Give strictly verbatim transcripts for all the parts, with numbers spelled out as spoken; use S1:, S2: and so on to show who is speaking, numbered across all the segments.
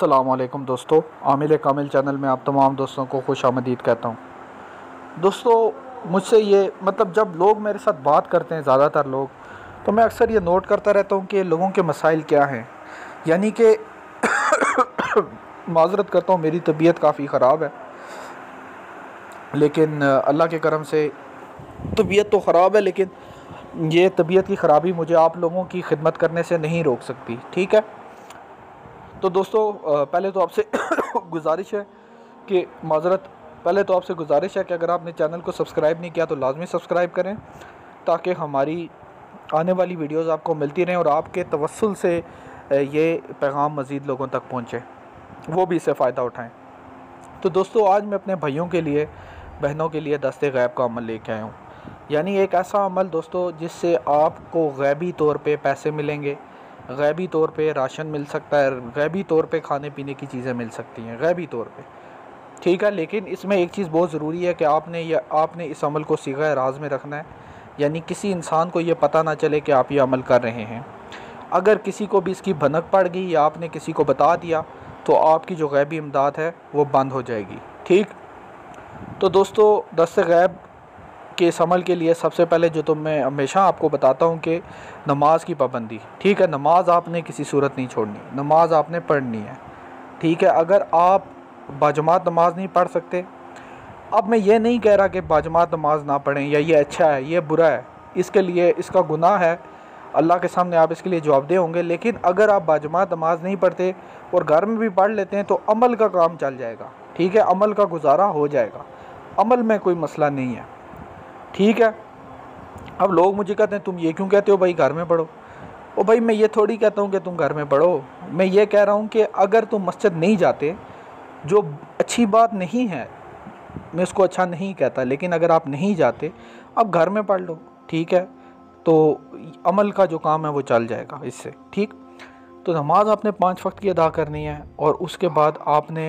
S1: अस्सलामुअलैकुम दोस्तों, आमिल कामिल चैनल में आप तमाम दोस्तों को खुश आमदीद कहता हूँ। दोस्तों मुझसे ये मतलब जब लोग मेरे साथ बात करते हैं, ज़्यादातर लोग, तो मैं अक्सर ये नोट करता रहता हूँ कि लोगों के मसाइल क्या हैं। यानी कि माज़रत करता हूँ, मेरी तबीयत काफ़ी ख़राब है, लेकिन अल्लाह के करम से तबीयत तो ख़राब है, लेकिन ये तबीयत की ख़राबी मुझे आप लोगों की खिदमत करने से नहीं रोक सकती। ठीक है, तो दोस्तों पहले तो आपसे गुजारिश है कि माज़रत पहले तो आपसे गुजारिश है कि अगर आपने चैनल को सब्सक्राइब नहीं किया तो लाजमी सब्सक्राइब करें, ताकि हमारी आने वाली वीडियोस आपको मिलती रहें और आपके तवस्सुल से ये पैगाम मज़ीद लोगों तक पहुँचे, वो भी इससे फ़ायदा उठाएं। तो दोस्तों आज मैं अपने भाइयों के लिए, बहनों के लिए दस्ते गैब का अमल लेके आया हूँ। यानी एक ऐसा अमल दोस्तों जिससे आपको गैबी तौर पे पैसे मिलेंगे, गैबी तौर पे राशन मिल सकता है, गैबी तौर पे खाने पीने की चीज़ें मिल सकती हैं गैबी तौर पे। ठीक है, लेकिन इसमें एक चीज़ बहुत ज़रूरी है कि आपने या आपने इस अमल को सीगा राज में रखना है। यानी किसी इंसान को ये पता ना चले कि आप ये अमल कर रहे हैं। अगर किसी को भी इसकी भनक पड़ गई या आपने किसी को बता दिया तो आपकी जो गैबी इमदाद है वो बंद हो जाएगी। ठीक, तो दोस्तों दस्ते गैब के इस अमल के लिए सबसे पहले जो तो मैं हमेशा आपको बताता हूँ कि नमाज की पाबंदी। ठीक है, नमाज आपने किसी सूरत नहीं छोड़नी, नमाज आपने पढ़नी है। ठीक है, अगर आप बाजमात नमाज नहीं पढ़ सकते, अब मैं ये नहीं कह रहा कि बाजमात नमाज ना पढ़ें या ये अच्छा है ये बुरा है, इसके लिए इसका गुनाह है, अल्लाह के सामने आप इसके लिए जवाबदेह होंगे। लेकिन अगर आप बाजमात नमाज नहीं पढ़ते और घर में भी पढ़ लेते हैं तो अमल का काम चल जाएगा। ठीक है, अमल का गुजारा हो जाएगा, अमल में कोई मसला नहीं है। ठीक है, अब लोग मुझे कहते हैं तुम ये क्यों कहते हो भाई घर में पढ़ो। ओ भाई मैं ये थोड़ी कहता हूँ कि तुम घर में पढ़ो, मैं ये कह रहा हूँ कि अगर तुम मस्जिद नहीं जाते, जो अच्छी बात नहीं है, मैं उसको अच्छा नहीं कहता, लेकिन अगर आप नहीं जाते अब घर में पढ़ लो। ठीक है, तो अमल का जो काम है वो चल जाएगा इससे। ठीक, तो नमाज आपने पाँच वक्त की अदा करनी है और उसके बाद आपने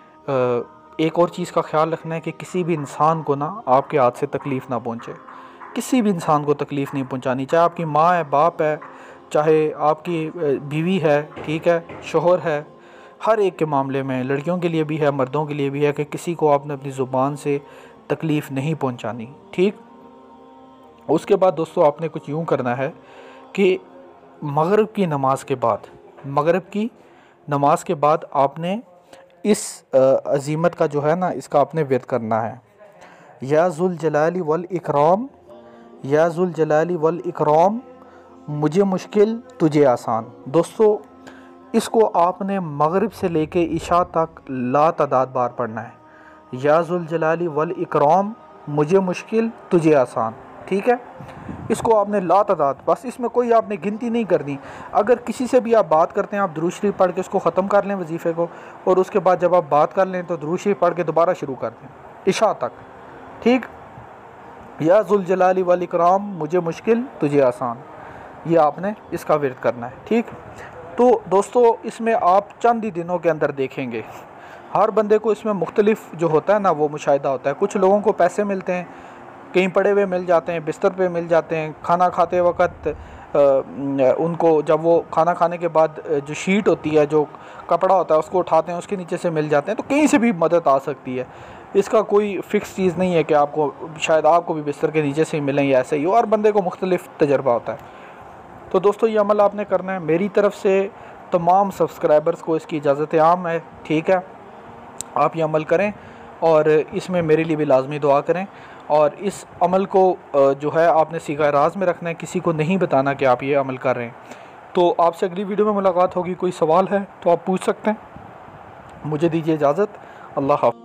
S1: एक और चीज़ का ख्याल रखना है कि किसी भी इंसान को ना आपके हाथ से तकलीफ़ ना पहुँचे, किसी भी इंसान को तकलीफ़ नहीं पहुँचानी, चाहे आपकी माँ है, बाप है, चाहे आपकी बीवी है, ठीक है, शोहर है, हर एक के मामले में, लड़कियों के लिए भी है, मर्दों के लिए भी है कि किसी को आपने अपनी ज़ुबान से तकलीफ़ नहीं पहुँचानी। ठीक, उसके बाद दोस्तों आपने कुछ यूँ करना है कि मगरिब की नमाज के बाद मगरिब की नमाज के बाद आपने इस अज़ीमत का जो है ना, इसका आपने विर्द करना है। या ज़ुल जलाली वल इकराम, या ज़ुल जलाली वल इकराम, मुझे मुश्किल तुझे आसान। दोस्तों इसको आपने मगरिब से लेके इशा तक ला तादाद बार पढ़ना है। या ज़ुल जलाली वल इकराम, मुझे मुश्किल तुझे आसान। ठीक है, इसको आपने ला तादाद, बस इसमें कोई आपने गिनती नहीं करनी। अगर किसी से भी आप बात करते हैं, आप दुरूद शरीफ पढ़ के उसको ख़त्म कर लें वजीफ़े को, और उसके बाद जब आप बात कर लें तो दुरूद शरीफ पढ़ के दोबारा शुरू कर दें इशा तक। ठीक, या ज़ुल जलाली वल इकराम, मुझे मुश्किल तुझे आसान, ये आपने इसका विर्द करना है। ठीक, तो दोस्तों इसमें आप चंद ही दिनों के अंदर देखेंगे हर बंदे को इसमें मुख्तलिफ जो होता है ना वो मुशाहिदा होता है। कुछ लोगों को पैसे मिलते हैं, कहीं पड़े हुए मिल जाते हैं, बिस्तर पे मिल जाते हैं, खाना खाते वक्त उनको जब वो खाना खाने के बाद जो शीट होती है, जो कपड़ा होता है, उसको उठाते हैं, उसके नीचे से मिल जाते हैं। तो कहीं से भी मदद आ सकती है, इसका कोई फ़िक्स चीज़ नहीं है कि आपको शायद आपको भी बिस्तर के नीचे से ही मिलें या ऐसे ही हो, हर बंदे को मुख्तलिफ तजर्बा होता है। तो दोस्तों ये अमल आपने करना है। मेरी तरफ़ से तमाम सब्सक्राइबर्स को इसकी इजाज़त आम है। ठीक है, आप ये अमल करें और इसमें मेरे लिए भी लाजमी दुआ करें। और इस अमल को जो है आपने सीगा राज में रखना है, किसी को नहीं बताना कि आप ये अमल कर रहे हैं। तो आपसे अगली वीडियो में मुलाकात होगी। कोई सवाल है तो आप पूछ सकते हैं। मुझे दीजिए इजाज़त। अल्लाह हाफ़िज़।